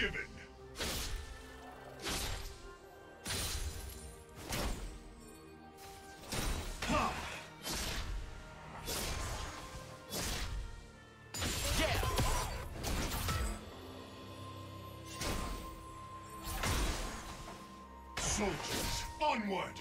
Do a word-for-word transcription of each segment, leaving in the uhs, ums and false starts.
given. Soldiers, onward!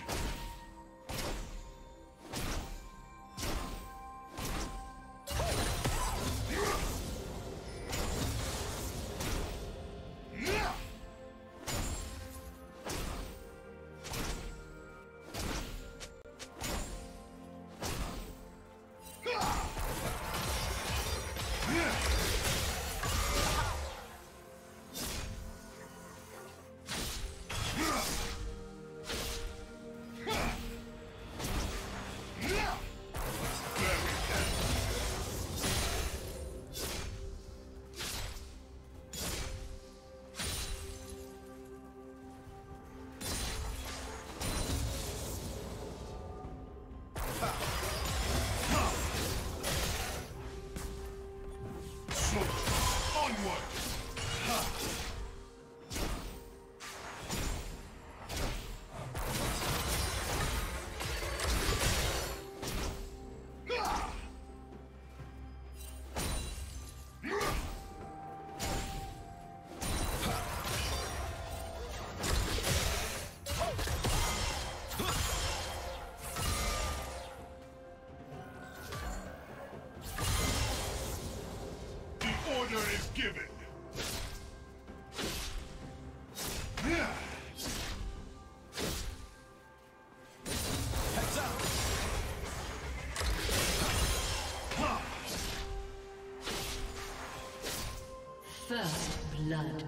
Order is given. Heads up. First blood.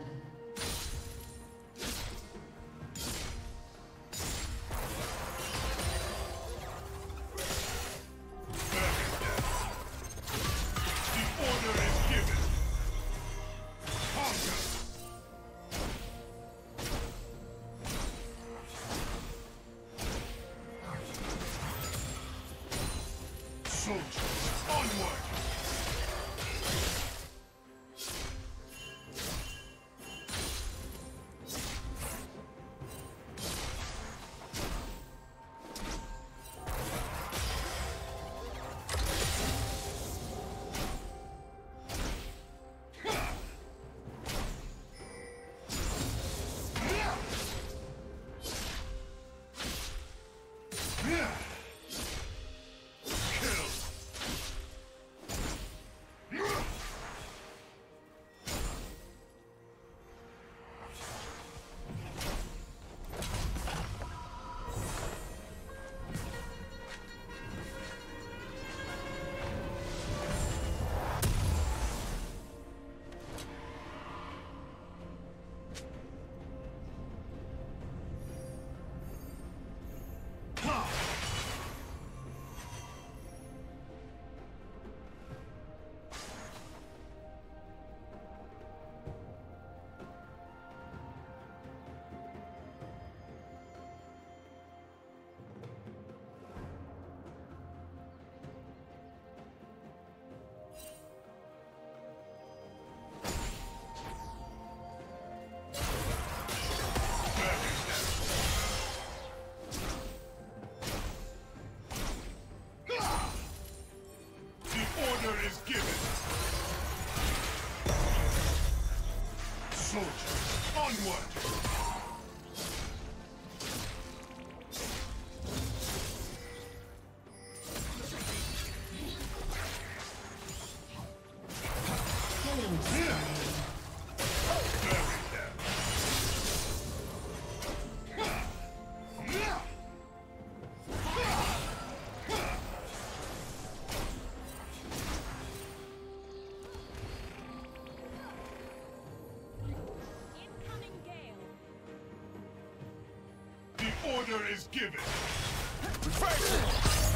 Soldiers, onward! Is given. Soldiers, onward! Order is given. Soldiers,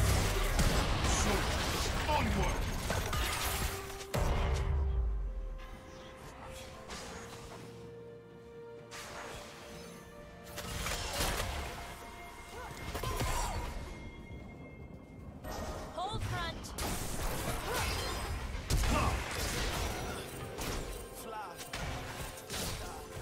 onward! Hold front. Fly.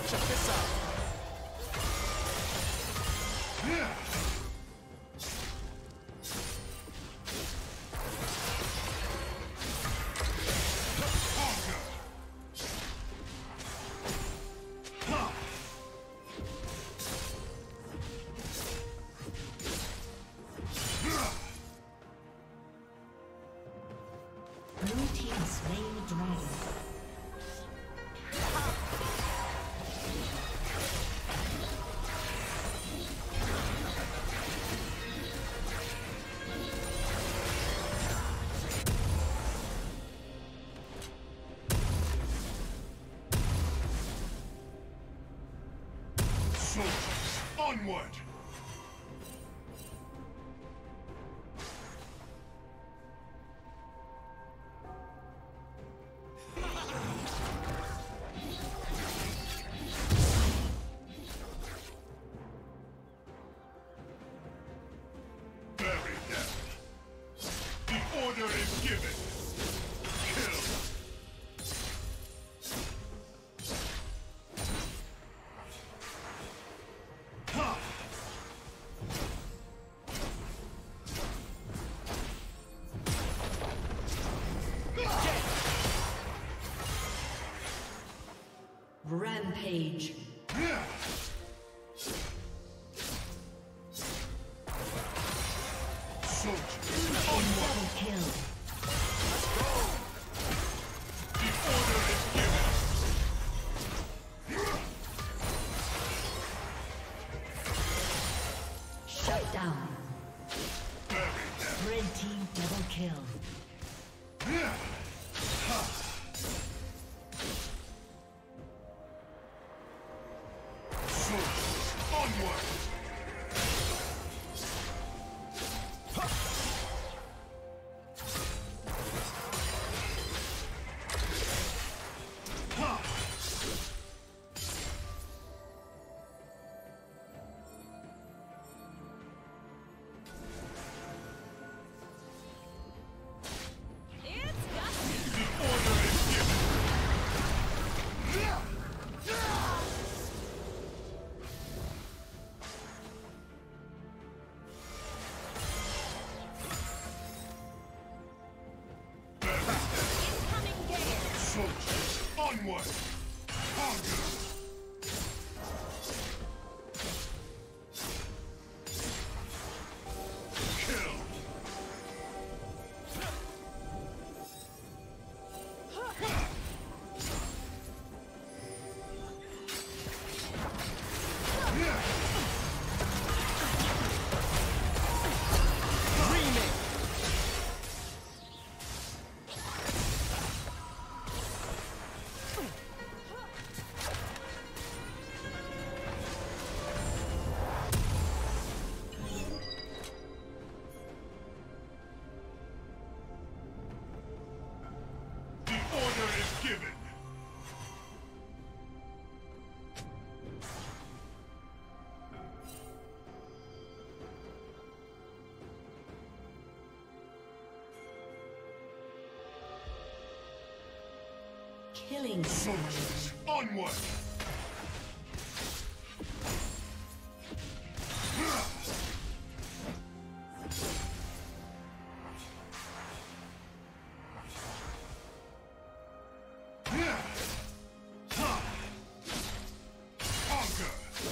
check this out. Yeah. Blue team has slain the dragon. Soldiers, onward! Bury them. The order is given. Kill. Ha! Rampage. Yeah. Soldiers, onward! Double kill. The order is given. Shut down. Bury them. Red team double kill. Yeah. Ha! Soldiers, onward! Ha! It's got The order is given. Bury them. incoming gale. Soldiers, onward! Conquer! Kill! Yeah! Remake. The order is given. Killing Soldiers, onward! Yeah! Ha! Conquer!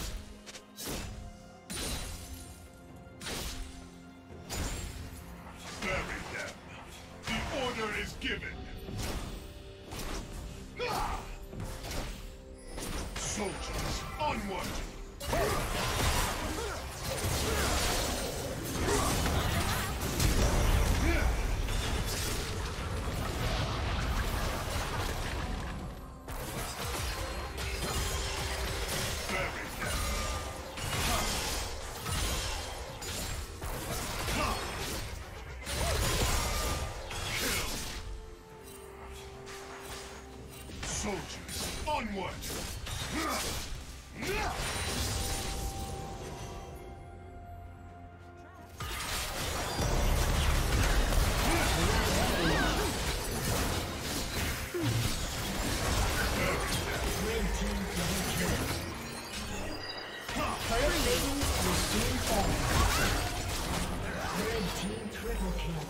Bury them. The order is given. Soldiers, onward! Yeah! Bury them. Ha! Ha! Kill! Soldiers, onward! Red team double kill. Turret plating will soon fall. Red team triple kill.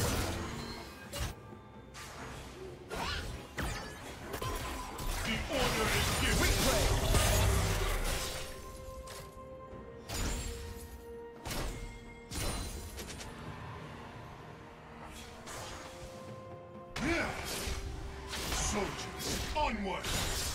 The order is given. We pray. Soldiers, onward!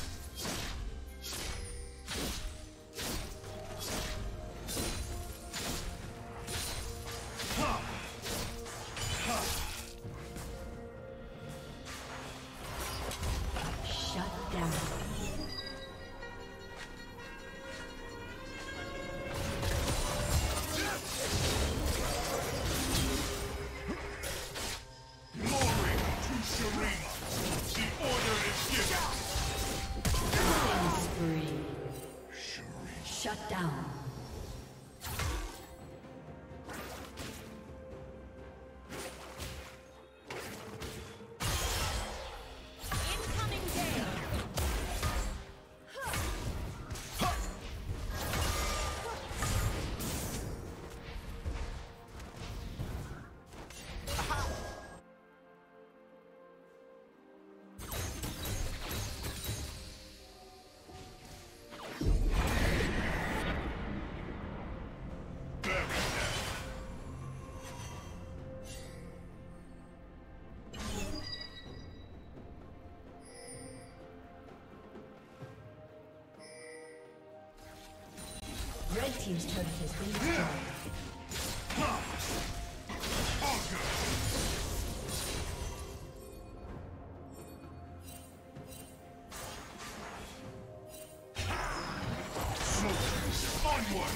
Shut down. Incoming gale. Red team's turret has been destroyed. Soldiers, onward!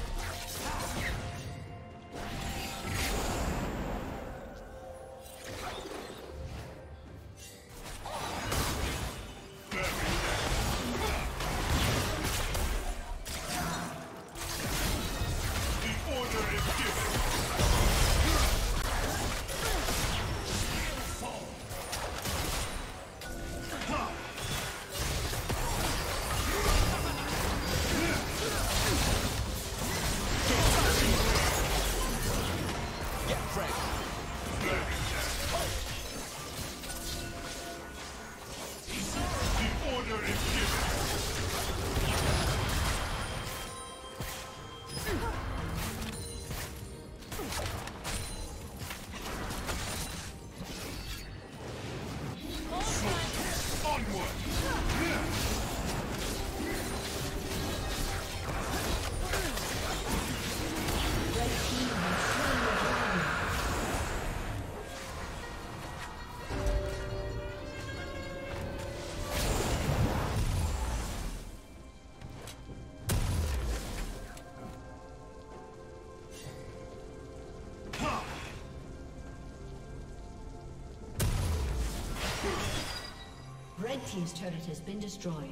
Red team's turret has been destroyed.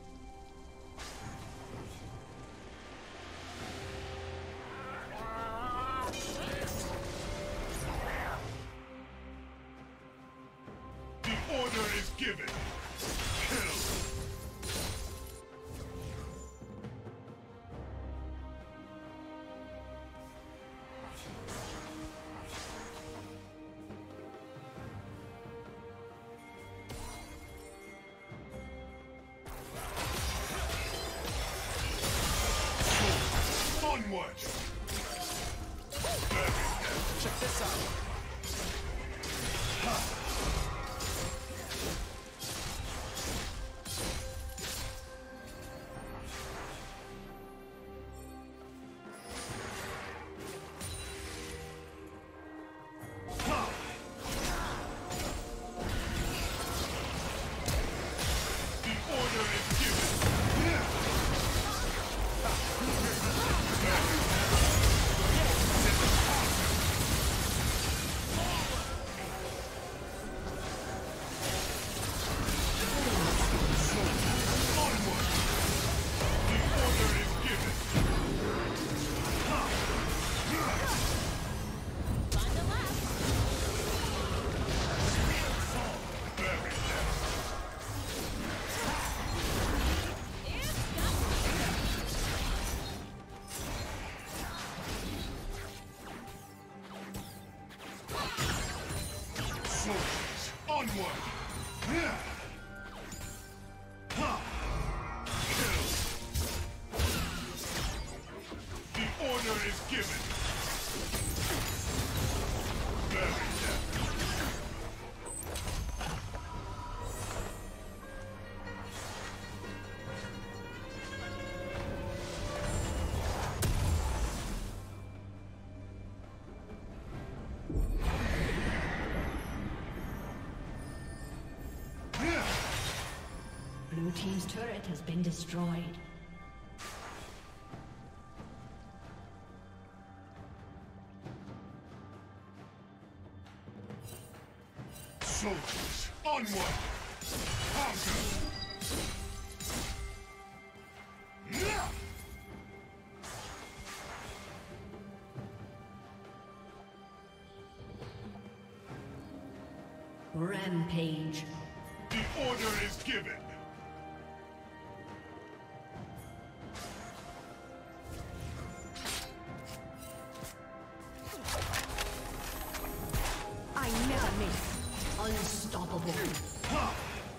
The order is given. Kill. Onward! Check this out. Ha! Onward! Yeah. Ha. Kill. The order is given. Very dead. Blue team's turret has been destroyed. Soldiers, onward! Conquer! Rampage. The order is given. I never miss. Unstoppable. Ha!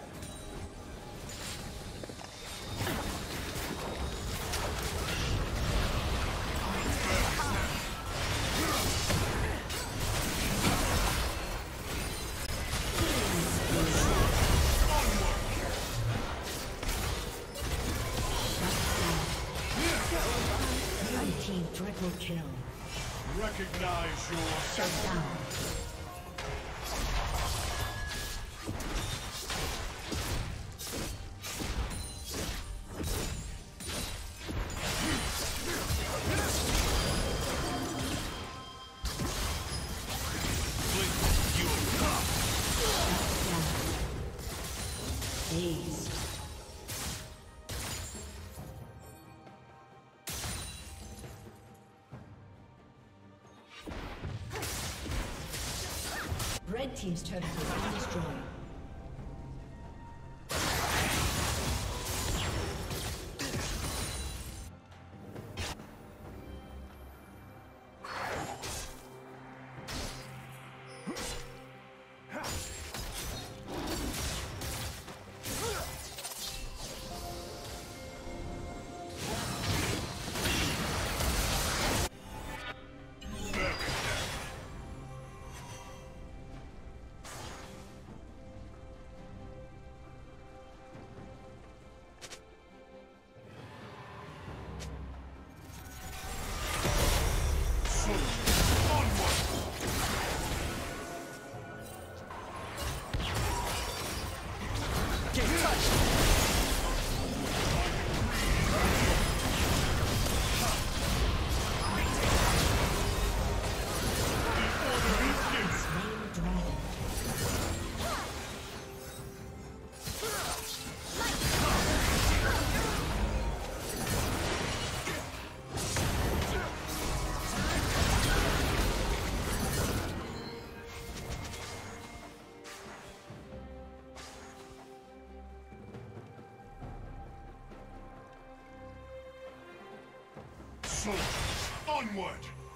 Red team triple kill. Recognize yourself. Down. Ace. Red team's turret has been destroyed. Soldiers, onward!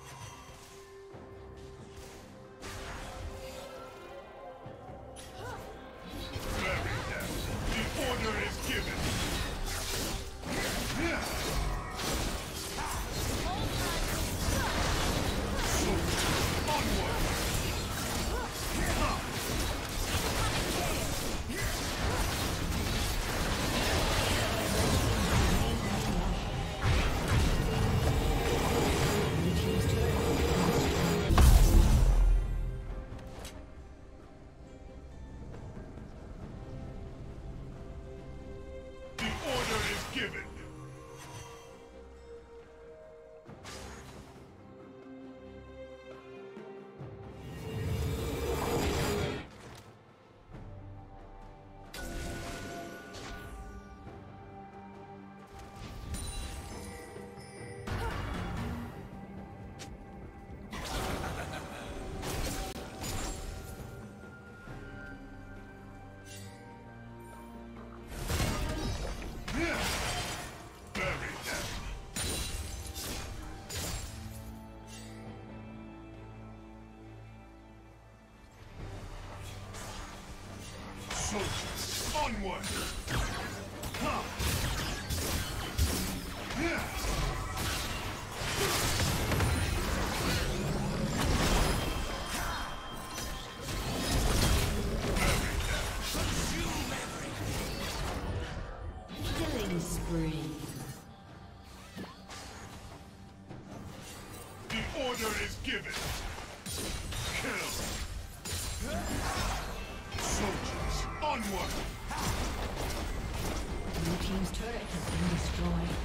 Very dead. The order is given. Soldiers, onward! The order is given. Onward! Ha! Yeah! Killing spree. The order is given. Kill. Soldiers, onward! Blue team's turret has been destroyed.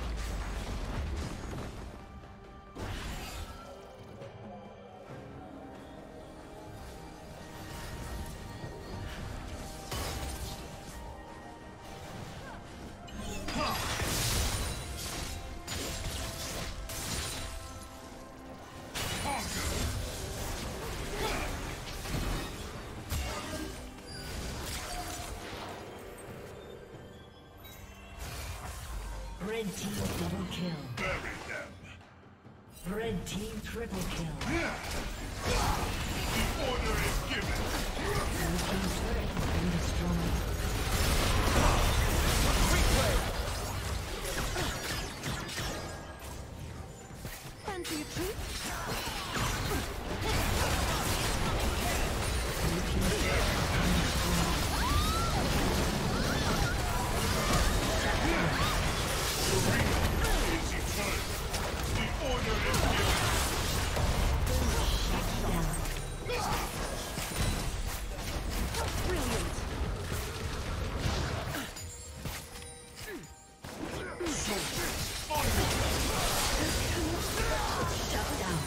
Red team double kill. Bury them. Red team triple kill. Yeah. The order is given. Blue team's turret has been destroyed. Replay. Fancy a treat? Blue team's turret has been destroyed. Is eternal. The order is given. Brilliant. Soldiers, onward! Shut down.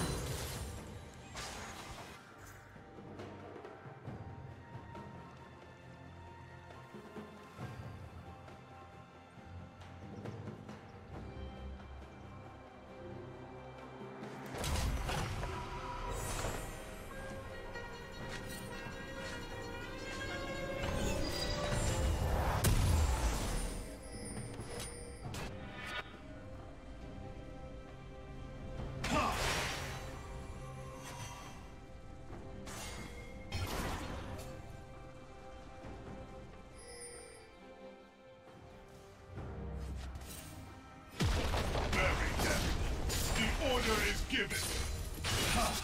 Bury them. The order is given. Ha!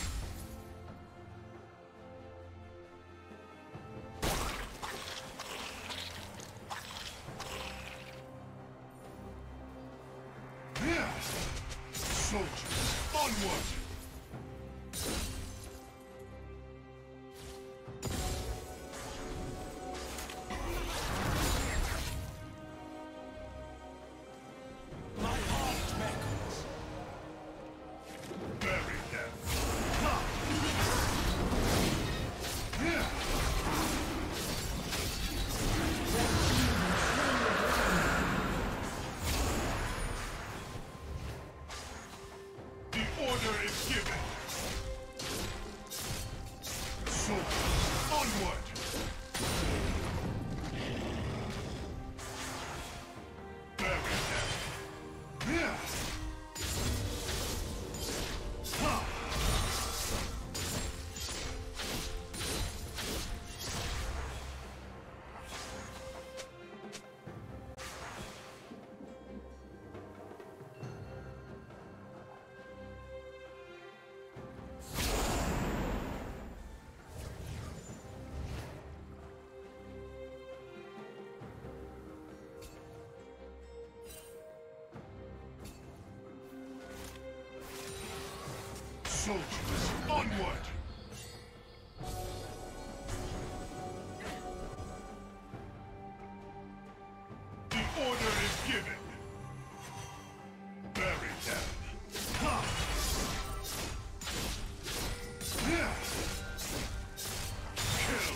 Yeah. Soldiers, onward! My heart echoes. Bury them. Ha! Yeah. The order is given. Soldiers, onward! Bury them. Yeah. Ha! Soldiers, onward! The order is given. Bury them. Ha! Yeah! Kill!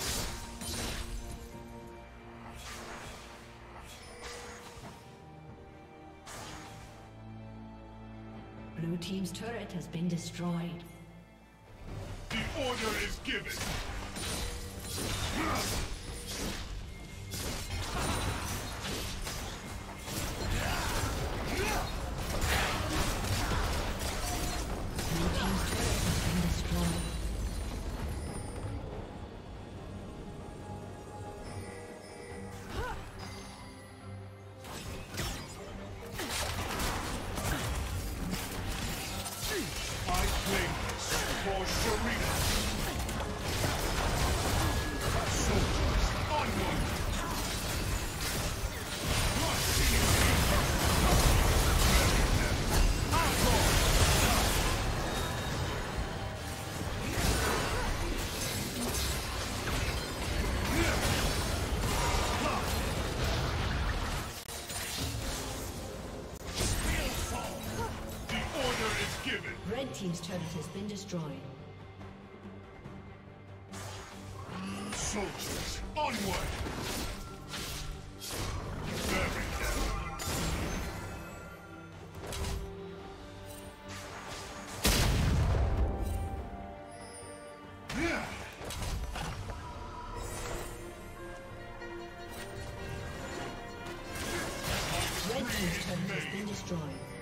Blue team's turret has been destroyed. The order is given. Blue team's turret has been destroyed. arena. Soldiers, onward. Red team's turret has been destroyed. Soldiers, onward! Bury them. Yeah. Red team's turret has been destroyed.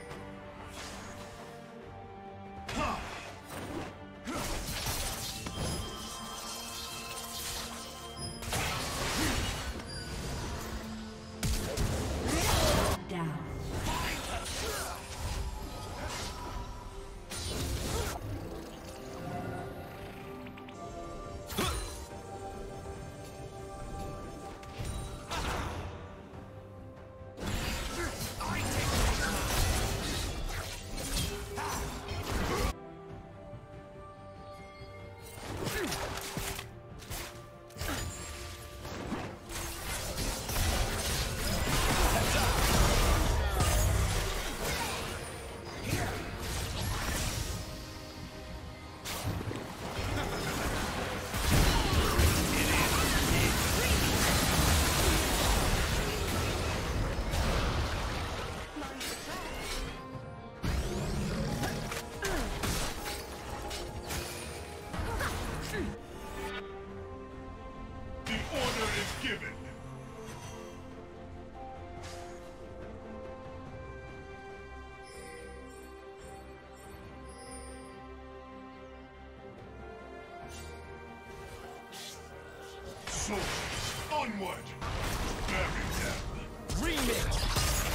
Soldiers, onward! Bury them! Remix!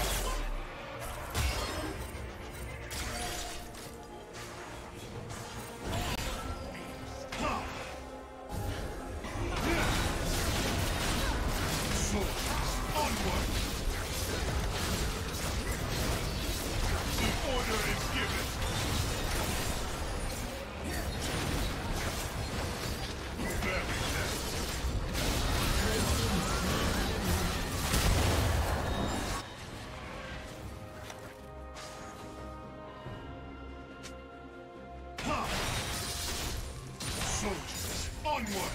Soldiers, onward!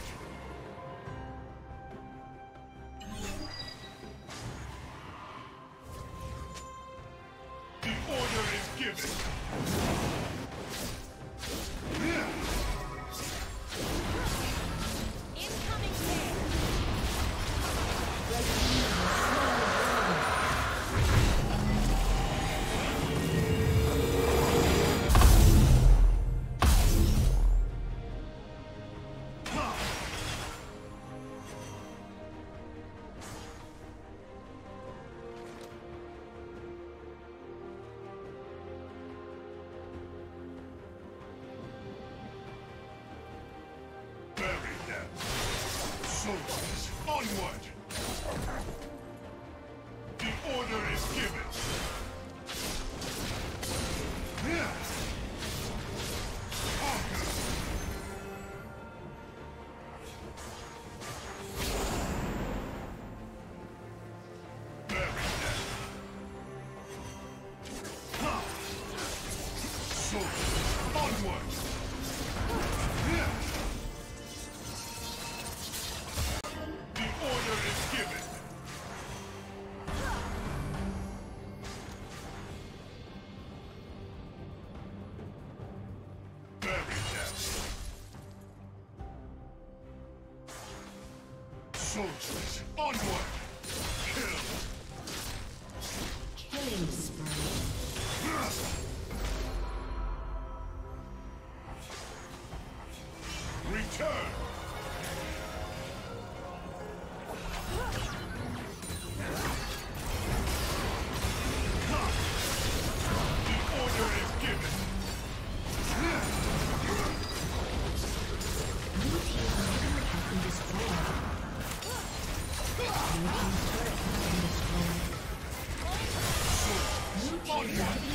The order is given! Incoming there. Bury them! Soldiers, onward! The order is given! Conquer! Bury them! Soldiers, onward! The order is given! Bury them! Soldiers, onward! Kill! Killing spree. Return! The order is given! Onward!